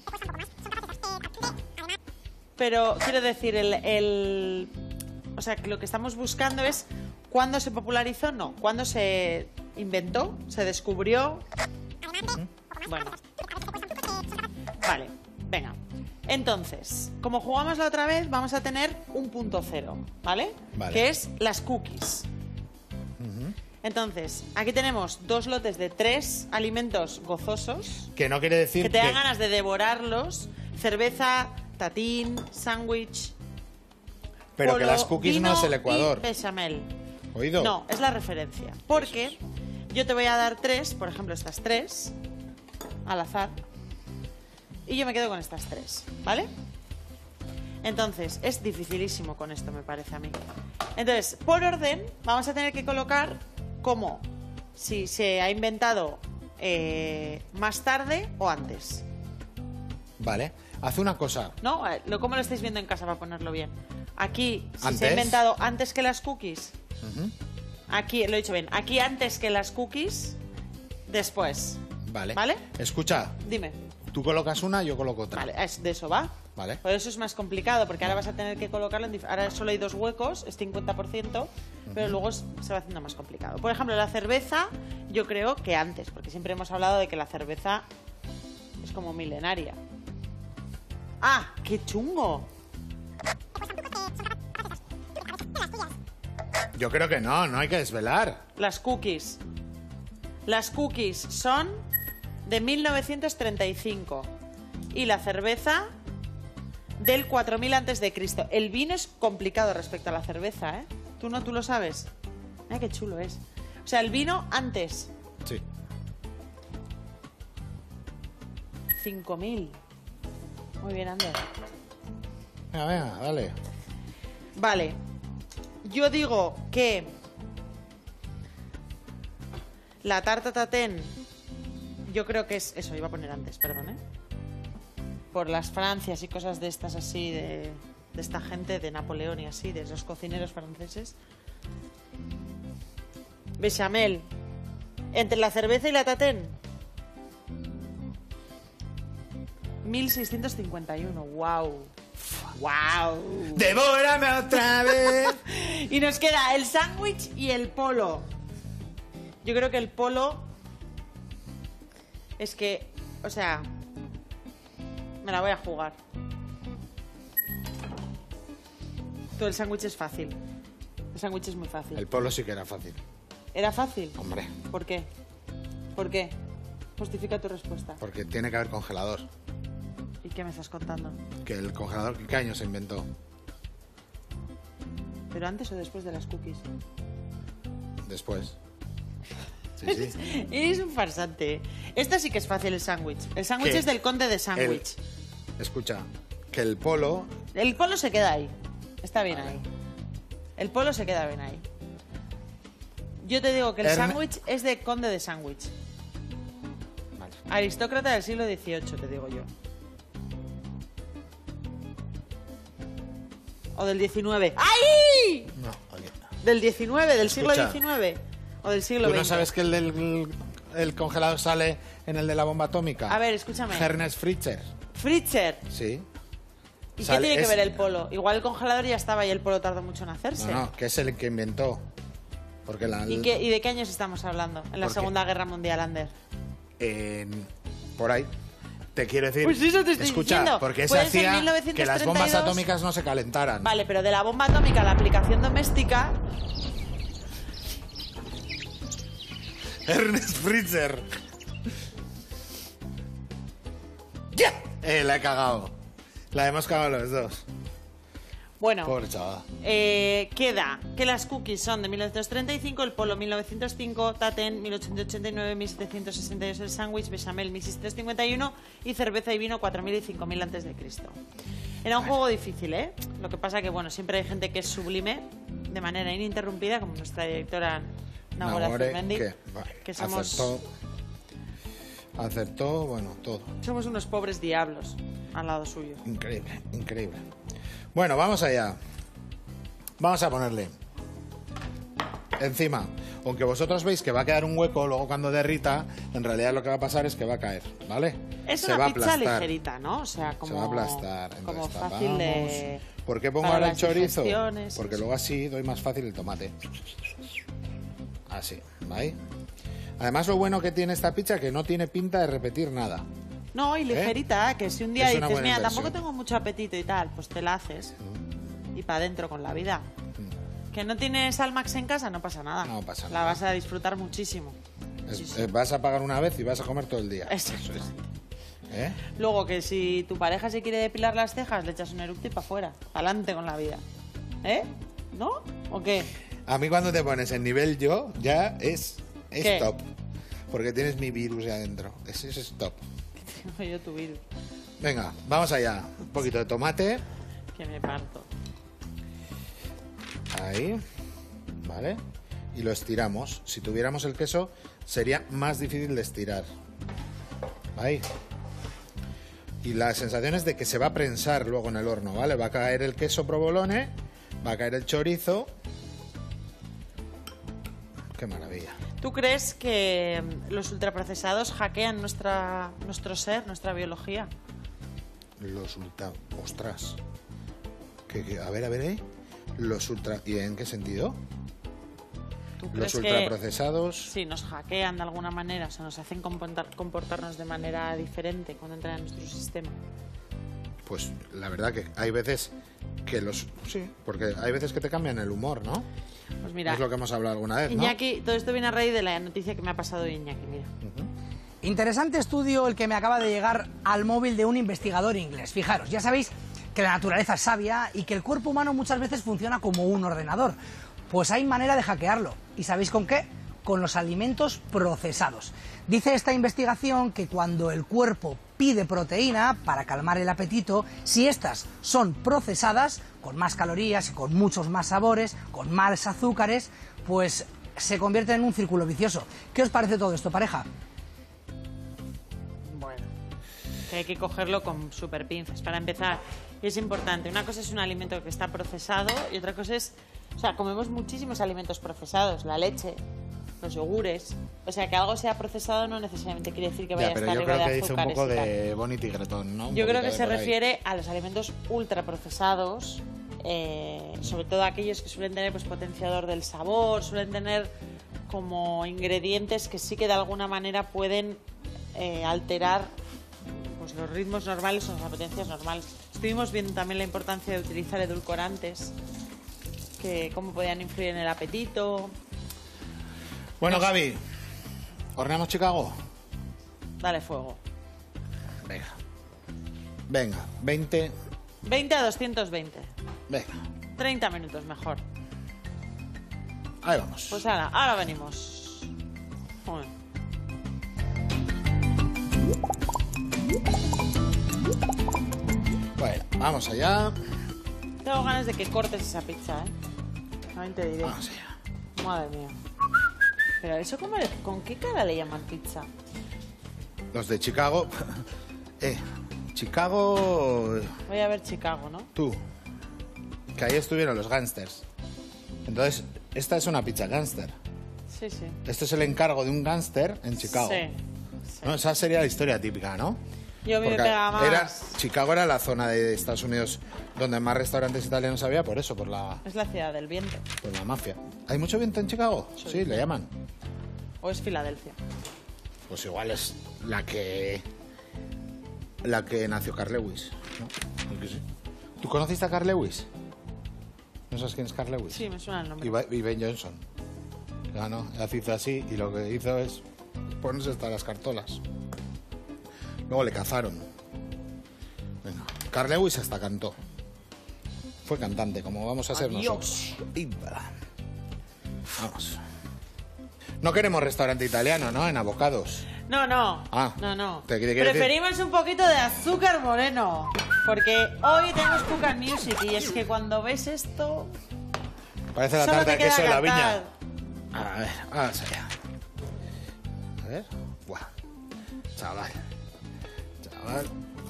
Pero quiero decir, el, el- o sea, que lo que estamos buscando es cuándo se popularizó, no, cuándo se inventó, se descubrió. Bueno. Vale, venga. Entonces, como jugamos la otra vez, vamos a tener un punto cero, ¿vale? Vale. Que es las cookies. Entonces, aquí tenemos dos lotes de tres alimentos gozosos Que no quiere decir que te que... dan ganas de devorarlos. Cerveza, tatín, sándwich. Pero que polo, las cookies vino no es el y Ecuador. bechamel. ¿Oído? No, es la referencia. Porque yo te voy a dar tres, por ejemplo, estas tres, al azar. Y yo me quedo con estas tres, ¿vale? Entonces, es dificilísimo con esto, me parece a mí. Entonces, por orden, vamos a tener que colocar como si se ha inventado eh, más tarde o antes. Vale. Haz una cosa. ¿No? Eh, lo- ¿Cómo lo estáis viendo en casa para ponerlo bien? Aquí, si se Antes. ha inventado antes que las cookies. Aquí, lo he dicho bien. Aquí antes que las cookies, después. Vale. ¿Vale? Escucha, Dime. tú colocas una, yo coloco otra. Vale, es- de eso va. Vale. Por eso es más complicado, porque ahora vas a tener que colocarlo en dif- ahora solo hay dos huecos, es cincuenta por ciento, pero luego es- se va haciendo más complicado. Por ejemplo, la cerveza, yo creo que antes, porque siempre hemos hablado de que la cerveza es como milenaria. ¡Ah! ¡Qué chungo! Yo creo que no, no hay que desvelar. Las cookies. Las cookies son de mil novecientos treinta y cinco y la cerveza del cuatro mil antes de Cristo. El vino es complicado respecto a la cerveza, ¿eh? ¿Tú no? ¿Tú lo sabes? Mira qué chulo es. O sea, el vino antes, Sí. cinco mil. Muy bien, Ander. Venga, venga, dale. Vale. Yo digo que la tarta tatén, yo creo que es... Eso, iba a poner antes, perdón, ¿eh? Por las Francias y cosas de estas así de... de esta gente, de Napoleón y así, de esos cocineros franceses. Bechamel. Entre la cerveza y la tatén. mil seiscientos cincuenta y uno. ¡Wow! ¡Wow! ¡Devórame otra vez! Y nos queda el sándwich y el polo. Yo creo que el polo es que, o sea, me la voy a jugar. Todo el sándwich es fácil. El sándwich es muy fácil. El polo sí que era fácil. ¿Era fácil? Hombre. ¿Por qué? ¿Por qué? Justifica tu respuesta. Porque tiene que haber congelador. ¿Y qué me estás contando? Que el congelador, ¿qué año se inventó? ¿Pero antes o después de las cookies? Después. Sí, sí. Es un farsante. Esta sí que es fácil, el sándwich. El sándwich ¿Qué? es del conde de sándwich. El- Escucha, que el polo... El polo se queda ahí. Está bien Vale. ahí. El polo se queda bien ahí. Yo te digo que el Erne- sándwich es de conde de sándwich. Vale. Aristócrata del siglo dieciocho, te digo yo. O del diecinueve. ¡Ay! No, oye. Del diecinueve, del siglo Escucha. diecinueve. O del siglo ¿Tú no veinte. sabes que el del el congelador sale en el de la bomba atómica? A ver, escúchame. Ernest Fritzer. Fritzer. Sí. ¿Y Sale- qué tiene que es- ver el polo? Igual el congelador ya estaba y el polo tardó mucho en hacerse. No, no, que es el que inventó. Porque la... ¿Y, qué- ¿Y de qué años estamos hablando? En la ¿Por qué? Segunda Guerra Mundial, Ander. en- por ahí. Te quiero decir... Pues eso te estoy Escucha, diciendo. porque eso Puede ser hacía mil novecientos que las bombas treinta y dos. atómicas no se calentaran. Vale, pero de la bomba atómica a la aplicación doméstica... Ernest Fritzer. ¡Ya! Eh, la he cagado. La hemos cagado los dos. Bueno, Pobre chaval. eh, queda que las cookies son de mil novecientos treinta y cinco, el polo mil novecientos cinco, tatén mil ochocientos ochenta y nueve, mil setecientos sesenta y dos el sándwich, bechamel mil seiscientos cincuenta y uno y cerveza y vino cuatro mil y cinco mil antes de Cristo. Era un juego difícil, ¿eh? Lo que pasa que, bueno, siempre hay gente que es sublime de manera ininterrumpida, como nuestra directora Nagore Nagore, Azurmendi, que, va, que somos, acertó, acertó, bueno, todo. somos unos pobres diablos al lado suyo. Increíble, increíble. Bueno, vamos allá. Vamos a ponerle encima. Aunque vosotros veis que va a quedar un hueco, luego cuando derrita, en realidad lo que va a pasar es que va a caer, ¿vale? Es Se una va a pizza aplastar. ligerita, ¿no? O sea, como, Se va a aplastar. como Entonces, fácil de... tapamos. ¿Por qué pongo para ahora el las chorizo? digestiones, Porque sí. luego así doy más fácil el tomate. Así, ¿vale? Además, lo bueno que tiene esta pizza es que no tiene pinta de repetir nada. No, y ligerita, que si un día ¿Eh? Es una dices, buena mira, inversión. tampoco tengo mucho apetito y tal, pues te la haces. Y para adentro con la vida. Que no tienes Almax en casa, no pasa nada. No pasa La nada. vas a disfrutar muchísimo. Es- Muchísimo. eh, vas a pagar una vez y vas a comer todo el día. Exactamente. ¿Eh? Luego que si tu pareja se quiere depilar las cejas, le echas un eructo y para afuera. Adelante con la vida. ¿Eh? ¿No? ¿O qué? A mí cuando te pones en nivel yo, ya es, es ¿Qué? top. Porque tienes mi virus ahí adentro. Ese es, es top. Tengo yo tu virus. Venga, vamos allá. Un poquito de tomate. Que me parto. Ahí. ¿Vale? Y lo estiramos. Si tuviéramos el queso, sería más difícil de estirar. Ahí. Y la sensación es de que se va a prensar luego en el horno, ¿vale? Va a caer el queso provolone, va a caer el chorizo. Qué maravilla. ¿Tú crees que mm, los ultraprocesados hackean nuestra, nuestro ser, nuestra biología? Los ultra... Ostras. ¿Qué, qué? A ver, a ver, ¿eh? Los ultra... ¿Y en qué sentido? ¿Tú Los crees que ultraprocesados... sí, nos hackean de alguna manera, o sea, nos hacen comportar- comportarnos de manera diferente cuando entran en nuestro sistema? Pues la verdad que hay veces que los... Sí, porque hay veces que te cambian el humor, ¿no? Pues mira, Es lo que hemos hablado alguna vez, ¿no? Iñaki, todo esto viene a raíz de la noticia que me ha pasado Iñaki, mira. Interesante estudio el que me acaba de llegar al móvil de un investigador inglés. Fijaros, ya sabéis que la naturaleza es sabia y que el cuerpo humano muchas veces funciona como un ordenador. Pues hay manera de hackearlo. ¿Y sabéis con qué? Con los alimentos procesados. Dice esta investigación que cuando el cuerpo pide proteína para calmar el apetito, si estas son procesadas, con más calorías, con muchos más sabores, con más azúcares, pues se convierte en un círculo vicioso. ¿Qué os parece todo esto, pareja? Bueno. que hay que cogerlo con super pinzas. Para empezar, y es importante, una cosa es un alimento que está procesado y otra cosa es, o sea, comemos muchísimos alimentos procesados, la leche, los yogures, o sea, que algo sea procesado no necesariamente quiere decir que vaya Ya, a pero estar yo arriba creo de que dice un azúcares poco y tal. de Bonnie Tigretón, ¿no? Un Yo creo poquito que de se por ahí. refiere a los alimentos ultraprocesados, eh, sobre todo aquellos que suelen tener pues, potenciador del sabor, suelen tener como ingredientes que sí que de alguna manera pueden eh, alterar pues, los ritmos normales o las apetencias normales. Estuvimos viendo también la importancia de utilizar edulcorantes, que cómo podían influir en el apetito. Bueno, Gaby, ¿horneamos Chicago? Dale fuego. Venga. Venga, veinte. veinte a doscientos veinte. Venga, treinta minutos mejor. ahí vamos. Pues ahora, ahora venimos. Joder. Bueno, vamos allá. Tengo ganas de que cortes esa pizza, ¿eh? También te diré. Vamos allá. Madre mía. Pero eso, cómo le- ¿con qué cara le llaman pizza? Los de Chicago. Eh, Chicago. Voy a ver Chicago, ¿no? Tú. Que ahí estuvieron los gángsters. Entonces, esta es una pizza gángster. Sí, sí. Esto es el encargo de un gángster en Chicago. Sí. sí. ¿No? Esa sería la historia típica, ¿no? Yo a mí me Porque pega más. era, Chicago era la zona de Estados Unidos donde más restaurantes italianos había, por eso, por la, Es la ciudad del viento. por la mafia. ¿Hay mucho viento en Chicago? Sí, le llaman. O es Filadelfia. Pues igual es la que la que nació Carl Lewis, ¿no? Creo que sí. ¿Tú conociste a Carl Lewis? ¿No sabes quién es Carl Lewis? Sí, me suena el nombre. Y, Ba- y Ben Johnson. Ganó, hizo así y lo que hizo es ponerse hasta las cartolas. Luego le cazaron. Venga, Carl Lewis hasta cantó. Fue cantante, como vamos a ser Adiós. nosotros. Íbala. Vamos. No queremos restaurante italiano, ¿no? En Abocados. No, no. Ah, no, no. ¿te quiere- quiere Preferimos un poquito de azúcar moreno. Porque hoy tenemos Cook and Music y es que cuando ves esto. Parece la solo tarta te de queso queda de la viña. cantar. A ver, vamos allá. A ver. Buah. Chaval. Chaval.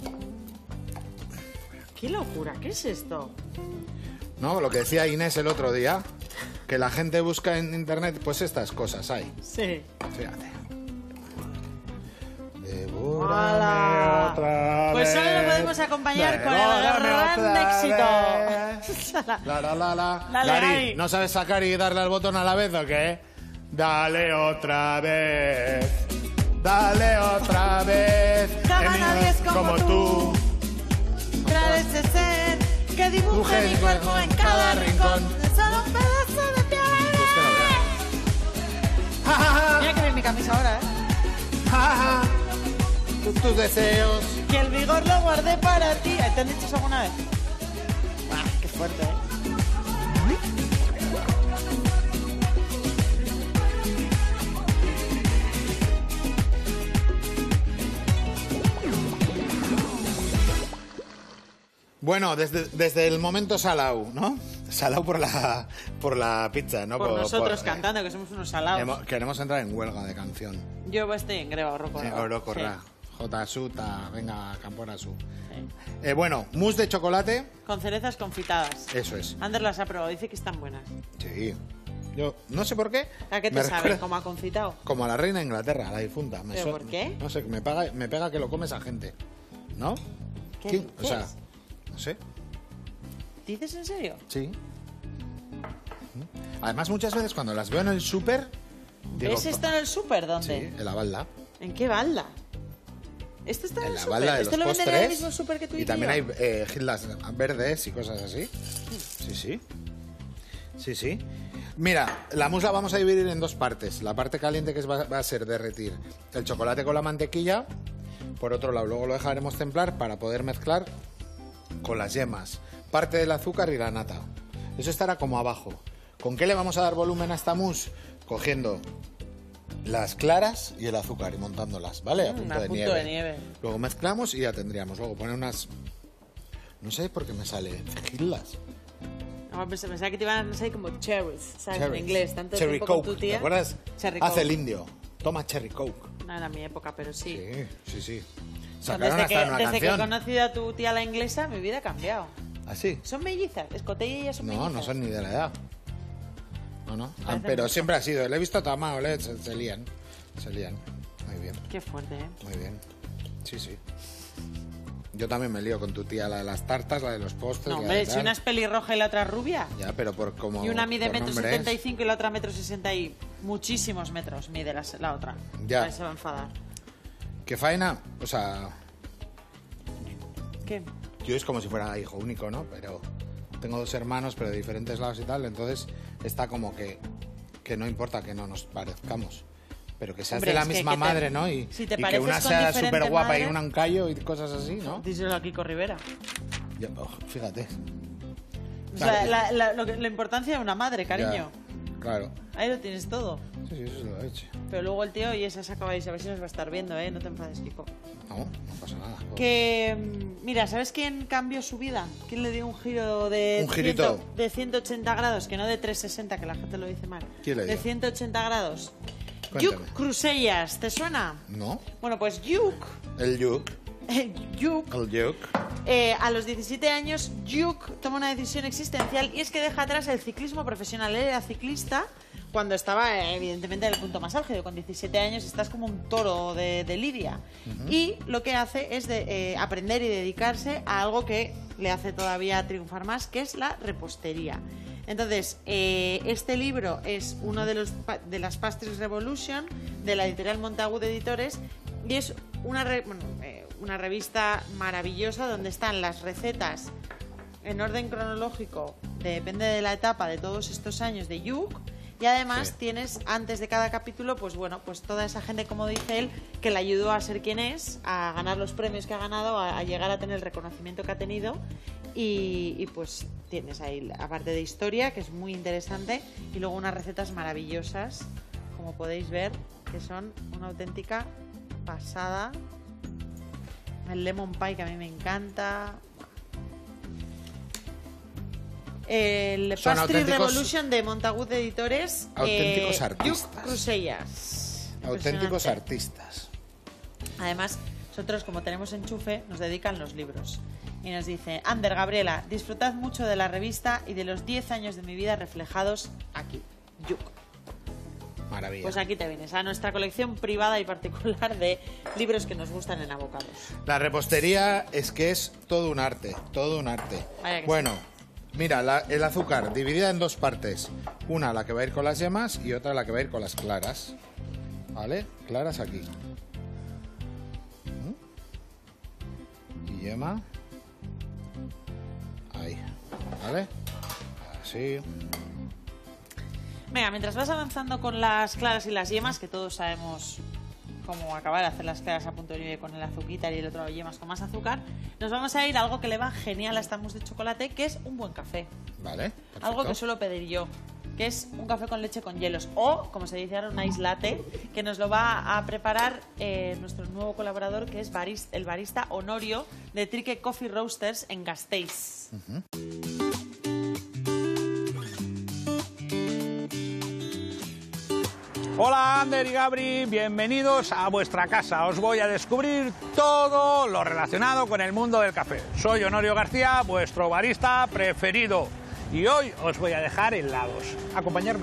¡Qué locura! ¿Qué es esto? No, lo que decía Inés el otro día, que la gente busca en internet, pues estas cosas hay. Sí. Fíjate. ¡Hala! Devórame otra Pues solo vez. lo podemos acompañar con el Devórame gran otra éxito. vez. La, la, la, la. Dale, Gary, Gary. ¿no sabes sacar y darle al botón a la vez o qué? Dale otra vez. Dale otra vez. Cama En mi- nadie es como tú. Parece ser que dibuje mi cuerpo en cada rincón. Solo un pedazo de piel. Ja, ja, ja, Mira que bien mi camisa ahora, ¿eh? ja, ja. Tus, tus deseos. Que el vigor lo guardé para ti. ¿Te han dicho eso alguna vez? ¡Ah, qué fuerte, eh! Bueno, desde, desde el momento Salau, ¿no? Salau por la, por la pizza, ¿no? Por nosotros por- cantando, que somos unos salados. Hemos- queremos entrar en huelga de canción. Yo estoy en greba, Orocorra. Eh, Orocorra. J. Suta, venga, Campora Su. Sí. Eh, bueno, mousse de chocolate, Con cerezas confitadas. eso es. Ander las ha probado, dice que están buenas. Sí. Yo no sé por qué. ¿A qué te me sabe? recuerda ¿Cómo ha confitado? Como a la reina de Inglaterra, a la difunta. Me ¿Pero por qué? No sé, me, paga, me pega que lo come esa gente. ¿No? ¿Qué ¿Quién? O sea, dices? no sé. ¿Dices en serio? Sí. Además, muchas veces cuando las veo en el súper... digo, ¿Es esto en el súper? ¿Dónde? Sí, en la balda. ¿En qué balda? ¿Esto está en, En el la súper? balda de ¿Esto los lo venden en el postres. mismo súper que tú Y también hay eh, gildas verdes y cosas así. Sí, sí. Sí, sí. Mira, la mousse la vamos a dividir en dos partes. La parte caliente que es- va, va a ser derretir el chocolate con la mantequilla. Por otro lado, luego lo dejaremos templar para poder mezclar con las yemas. Parte del azúcar y la nata. Eso estará como abajo. ¿Con qué le vamos a dar volumen a esta mousse? Cogiendo las claras y el azúcar y montándolas, ¿vale? A Mm, punto, a de, punto nieve. de nieve. Luego mezclamos y ya tendríamos. Luego poner unas... No sé por qué me sale gildas. No, pensé- pensaba que te iban a salir como cherries, ¿sabes? Cherry. En inglés, tanto Cherry tiempo con Coke, tu tía. ¿te acuerdas? Cherry Hace Coke. el indio. Toma Cherry Coke. No era mi época, pero sí. Sí, sí, sí. Sacaron desde hasta que, una desde que he canción. conocido a tu tía la inglesa, mi vida ha cambiado. ¿Ah, sí? ¿Son mellizas? ¿Escotella y ella son No, mellizas? no son ni de la edad. No, no. Ah, Parece pero mucho. siempre ha sido. Le he visto Tamao, le se, se lían. Se lían. Muy bien, Qué fuerte, ¿eh? muy bien. Sí, sí. Yo también me lío con tu tía, la de las tartas, la de los postres. No, la hombre, de si tal. una es pelirroja y la otra es rubia. Ya, pero por como. Y una mide por metro nombres. setenta y cinco y la otra metro sesenta y muchísimos metros mide la, la otra. Ya. Ahí se va a enfadar. ¿Qué faena? O sea, ¿Qué? yo es como si fuera hijo único, ¿no? Pero tengo dos hermanos, pero de diferentes lados y tal, entonces está como que, que no importa que no nos parezcamos. Pero que se Hombre, hace la es que- misma que te- madre, ¿no? Y, si te y que pareces una con sea diferente súper guapa y madre- una un callo y cosas así, ¿no? Díselo a Kiko Rivera. Ya, oh, fíjate. O sea, la, la- lo que- la importancia de una madre, cariño. Ya, claro. Ahí lo tienes todo. Sí, sí, eso lo he hecho. Pero luego el tío, y esa se acabáis, a ver si nos va a estar viendo, ¿eh? No te enfades, Kiko. No, no pasa nada. Que, mm, mira, ¿sabes quién cambió su vida? ¿Quién le dio un giro de, Un girito. ciento- de ciento ochenta grados? Que no de trescientos sesenta, que la gente lo dice mal. ¿Quién le dio? De ciento ochenta grados. Cuéntame. Duke Crusellas, ¿te suena? ¿No? Bueno, pues Duke, El Yuk. Duke El Yuk. Eh, a los diecisiete años, Duke toma una decisión existencial y es que deja atrás el ciclismo profesional. Él era ciclista cuando estaba, eh, evidentemente, en el punto más álgido. Con diecisiete años estás como un toro de, de lidia. Y lo que hace es de, eh, aprender y dedicarse a algo que le hace todavía triunfar más, que es la repostería. Entonces, eh, este libro es uno de, los, pa- de las Pastries Revolution de la editorial Montagu de Editores y es una, re- bueno, eh, una revista maravillosa donde están las recetas en orden cronológico, depende de la etapa de todos estos años de Yuk, y además Sí. tienes antes de cada capítulo, pues bueno, pues toda esa gente, como dice él, que le ayudó a ser quien es, a ganar los premios que ha ganado, a, a llegar a tener el reconocimiento que ha tenido, y, y pues tienes ahí, aparte de historia, que es muy interesante, y luego unas recetas maravillosas, como podéis ver, que son una auténtica pasada. El lemon pie, que a mí me encanta. El Son Pastry auténticos- Revolution de Montagu de Editores. Auténticos eh, artistas. Duke Crusellas. Auténticos Impresionante. artistas. Además, nosotros, como tenemos enchufe, nos dedican los libros. Y nos dice: Ander, Gabriela, disfrutad mucho de la revista y de los diez años de mi vida reflejados aquí. Yuk. Maravilla. Pues aquí te vienes a nuestra colección privada y particular de libros que nos gustan en abocados. La repostería es que es todo un arte, todo un arte. Vaya que Bueno, mira, la- el azúcar dividida en dos partes. Una la que va a ir con las yemas y otra la que va a ir con las claras. ¿Vale? Claras aquí. ¿Mm? Y yema. Ahí. ¿Vale? Así. Venga, mientras vas avanzando con las claras y las yemas, que todos sabemos cómo acabar de hacer las claras a punto de nieve con el azuquita y el otro yemas con más azúcar, nos vamos a ir a algo que le va genial a esta mousse de chocolate, que es un buen café. ¿Vale? Algo que perfecto. suelo pedir yo, que es un café con leche con hielos o, como se dice ahora, un ice latte, que nos lo va a preparar eh, nuestro nuevo colaborador, que es baris- el barista Honorio de Trique Coffee Roasters en Gasteiz. Hola, Ander y Gabri, bienvenidos a vuestra casa. Os voy a descubrir todo lo relacionado con el mundo del café. Soy Honorio García, vuestro barista preferido. Y hoy os voy a dejar helados. Acompañadme.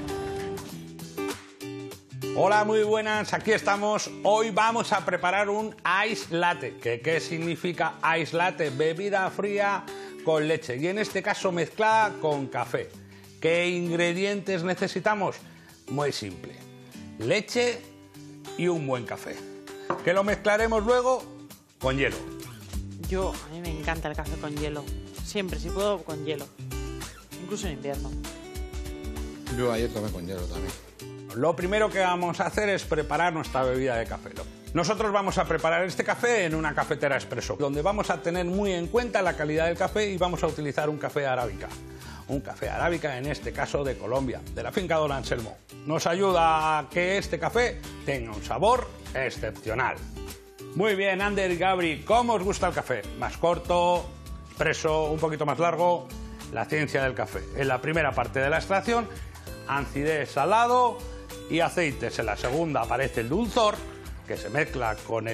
Hola, muy buenas, aquí estamos. Hoy vamos a preparar un ice latte. ¿Qué, qué significa ice latte? Bebida fría con leche y en este caso mezclada con café. ¿Qué ingredientes necesitamos? Muy simple. Leche y un buen café. Que lo mezclaremos luego con hielo. Yo, a mí me encanta el café con hielo. Siempre, si puedo, con hielo. Incluso en invierno. Yo ayer tomé con hielo también. Lo primero que vamos a hacer es preparar nuestra bebida de café. Nosotros vamos a preparar este café en una cafetera expreso, donde vamos a tener muy en cuenta la calidad del café y vamos a utilizar un café arábica. Un café arábica, en este caso de Colombia, de la finca Don Anselmo. Nos ayuda a que este café tenga un sabor excepcional. Muy bien, Ander y Gabri, ¿cómo os gusta el café? ¿Más corto, expreso, un poquito más largo? La ciencia del café. En la primera parte de la extracción, acidez, salado y aceites. En la segunda aparece el dulzor, que se mezcla con el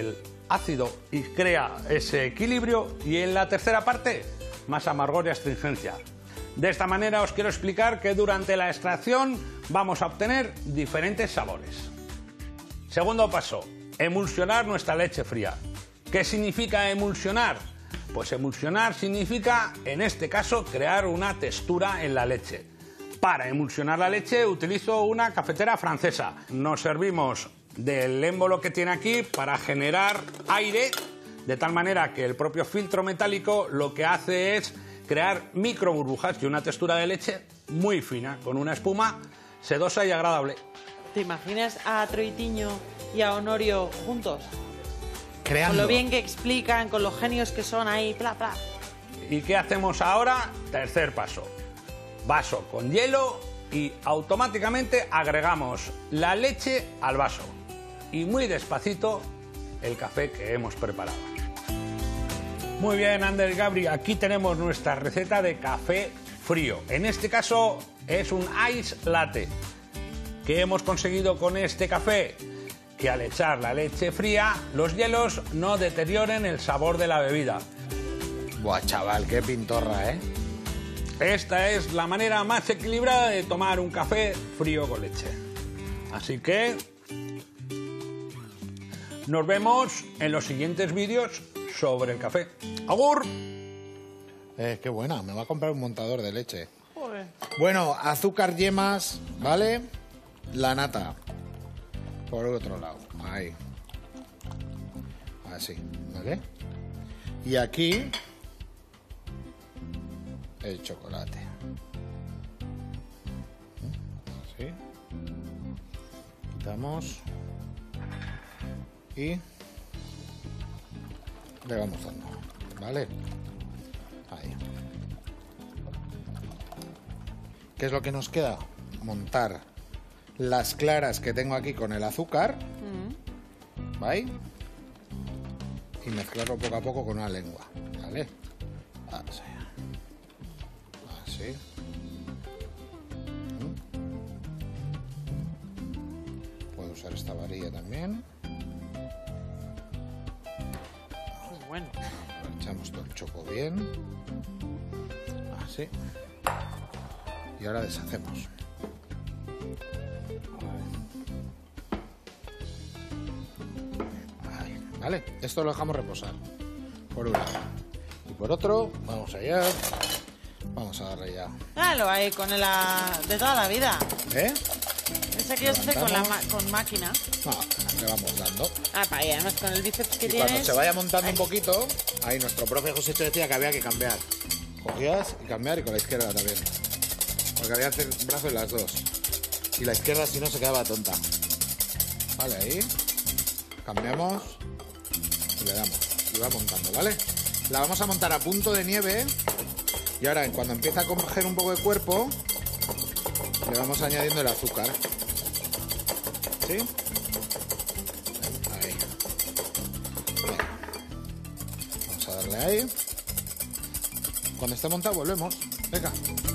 ácido y crea ese equilibrio. Y en la tercera parte, más amargor y astringencia. De esta manera os quiero explicar que durante la extracción vamos a obtener diferentes sabores. Segundo paso, emulsionar nuestra leche fría. ¿Qué significa emulsionar? Pues emulsionar significa, en este caso, crear una textura en la leche. Para emulsionar la leche utilizo una cafetera francesa. Nos servimos del émbolo que tiene aquí para generar aire, de tal manera que el propio filtro metálico lo que hace es crear micro burbujas y una textura de leche muy fina, con una espuma sedosa y agradable. ¿Te imaginas a Troitiño y a Honorio juntos? Creando. Con lo bien que explican, con los genios que son ahí, pla, pla. ¿Y qué hacemos ahora? Tercer paso. Vaso con hielo y automáticamente agregamos la leche al vaso. Y muy despacito el café que hemos preparado. Muy bien, Ander y Gabri, aquí tenemos nuestra receta de café frío. En este caso es un ice latte. ¿Qué hemos conseguido con este café? Que al echar la leche fría, los hielos no deterioren el sabor de la bebida. Buah, chaval, qué pintorra, ¿eh? Esta es la manera más equilibrada de tomar un café frío con leche. Así que nos vemos en los siguientes vídeos sobre el café. ¡Agur! Eh, qué buena, me va a comprar un montador de leche. Joder. Bueno, azúcar, yemas, ¿vale? La nata. Por otro lado, ahí. Así, ¿vale? Y aquí el chocolate. Así. Quitamos. Y le vamos dando, ¿vale? Ahí. ¿Qué es lo que nos queda? Montar las claras que tengo aquí con el azúcar, mm. ¿vale? Y mezclarlo poco a poco con una lengua, ¿vale? Así. Así. ¿Mm? Puedo usar esta varilla también. Muy bueno. Echamos todo el choco bien. Así. Y ahora deshacemos. Ahí, ¿vale? Esto lo dejamos reposar. Por un lado. Y por otro, vamos allá. Vamos a darle ya. Dalo ahí, con el ah, de toda la vida. ¿Eh? Esa que yo hacer con, la ma con máquina. No, le vamos dando. Ah, para allá, además con el bíceps que Y tienes. cuando se vaya montando Ay. un poquito, ahí nuestro profe Josécho decía que había que cambiar. Cogías y cambiar y con la izquierda también. Porque había que hacer brazo en las dos. Y la izquierda si no se quedaba tonta. Vale, ahí. Cambiamos. Y le damos. Y va montando, ¿vale? La vamos a montar a punto de nieve. Y ahora, cuando empieza a coger un poco de cuerpo, le vamos añadiendo el azúcar. ¿Sí? Ahí. Venga. Vamos a darle ahí. Cuando esté montado volvemos. Venga.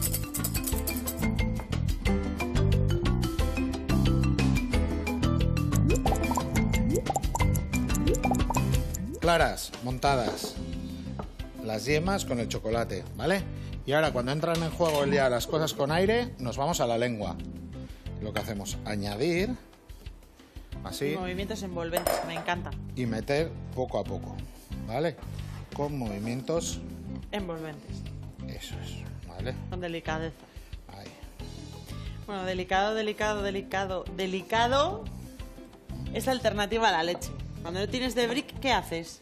Claras, montadas. Las yemas con el chocolate, ¿vale? Y ahora cuando entran en juego ya las cosas con aire, nos vamos a la lengua. Lo que hacemos, añadir, así, Movimientos envolventes, me encanta. y meter poco a poco, ¿vale? Con movimientos, Envolventes, eso es, ¿vale? con delicadeza. Ahí. Bueno, delicado, delicado, delicado, delicado es la alternativa a la leche. Cuando no tienes de brick, ¿qué haces?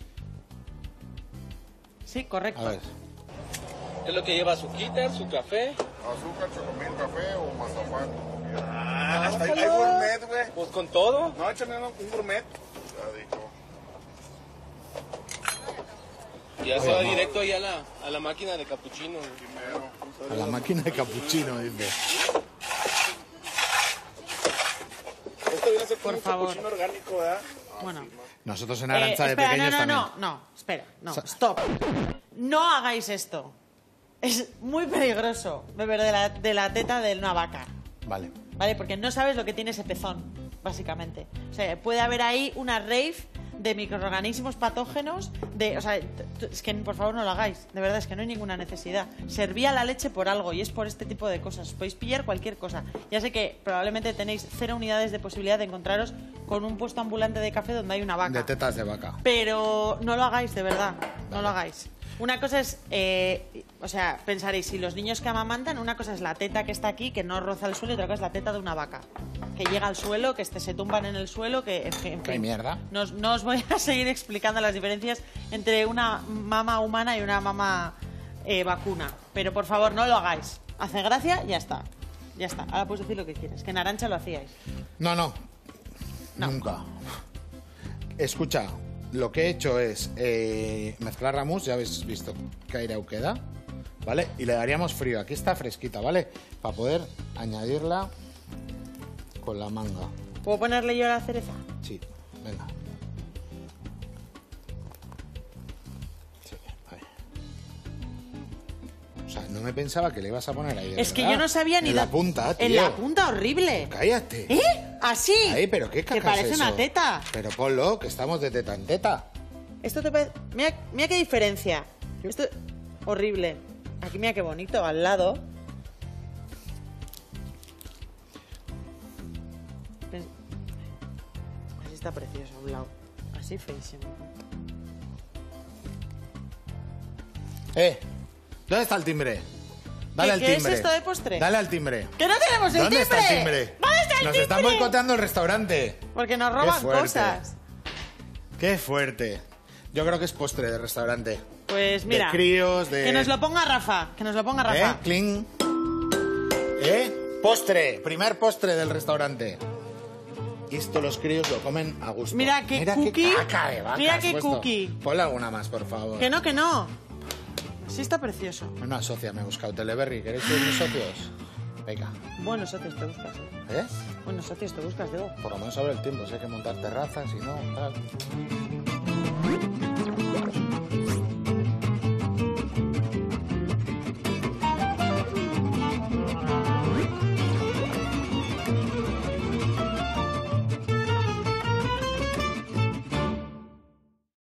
Sí, correcto. A ver, Es lo que lleva azuquita, su café. Azúcar, chocomil, café o mazapán. Ah, hasta hay, hay gourmet, güey. Pues con todo. No, échame un un gourmet. Ya dijo. Y ya se va directo ahí a la, a la máquina de capuchino. a la máquina de capuchino, dice. Esto viene a ser como Por un favor. capuchino orgánico, ¿verdad? Bueno. Nosotros en Eh, Aranza de espera, pequeños no, no, también. no, no, espera, no, Sa- stop. No hagáis esto. Es muy peligroso beber de la, de la teta de una vaca, Vale. ¿vale? Porque no sabes lo que tiene ese pezón, básicamente. O sea, puede haber ahí una rave de microorganismos patógenos, de, o sea, es que por favor no lo hagáis, de verdad es que no hay ninguna necesidad. Servía la leche por algo y es por este tipo de cosas. Os podéis pillar cualquier cosa. Ya sé que probablemente tenéis cero unidades de posibilidad de encontraros con un puesto ambulante de café donde hay una vaca. De tetas de vaca. Pero no lo hagáis, de verdad, no lo hagáis. Una cosa es, eh, o sea, pensaréis, si los niños que amamantan, una cosa es la teta que está aquí, que no roza el suelo, y otra cosa es la teta de una vaca, que llega al suelo, que este, se tumban en el suelo, que, en fin, en ¡Qué fin. mierda! No, os- no os voy a seguir explicando las diferencias entre una mama humana y una mama eh, vacuna, pero por favor, no lo hagáis. Hace gracia, ya está. Ya está, ahora puedes decir lo que quieres, que en Arantxa lo hacíais. No, no. Nunca. Escucha, lo que he hecho es eh, mezclar ramus, ya habéis visto que aire queda, ¿vale? Y le daríamos frío. Aquí está fresquita, ¿vale? Para poder añadirla con la manga. ¿Puedo ponerle yo la cereza? Sí, venga. Sí, ahí. O sea, no me pensaba que le ibas a poner ahí. de Es que verdad. yo no sabía ni En la dó- punta, tío. En la punta, horrible. Cállate. ¿Eh? ¿Así? Ahí, pero qué caca Que parece es eso? una teta. Pero ponlo, que estamos de teta en teta. Esto te parece... Mira, mira qué diferencia. Esto... Horrible. Aquí mira qué bonito, al lado. Pens- Así está precioso, a un lado. Así feísimo. Eh, ¿dónde está el timbre? Dale ¿Qué- al qué es timbre. esto de postre? Dale al timbre. ¡Que no tenemos el ¿Dónde timbre! está el timbre? ¿Dónde está el Nos timbre? están boicoteando el restaurante. Porque nos Qué roban fuerte. cosas. Qué fuerte. Yo creo que es postre de restaurante. Pues mira. De críos, de... Que nos lo ponga Rafa. Que nos lo ponga Rafa. ¿Eh? Cling. ¿Eh? Postre. Primer postre del restaurante. Y esto los críos lo comen a gusto. Mira qué Mira cookie. qué caca de vaca Mira has qué puesto. cookie. Ponle alguna más, por favor. Que no, que no. Sí está precioso. Una socia me he buscado. Teleberry, ¿queréis ser mis socios? Venga. Buenos socios te buscas. ¿eh? ¿Eh? Buenos socios te buscas, digo. Por lo menos sobre el tiempo. Si hay que montar terrazas y no, tal.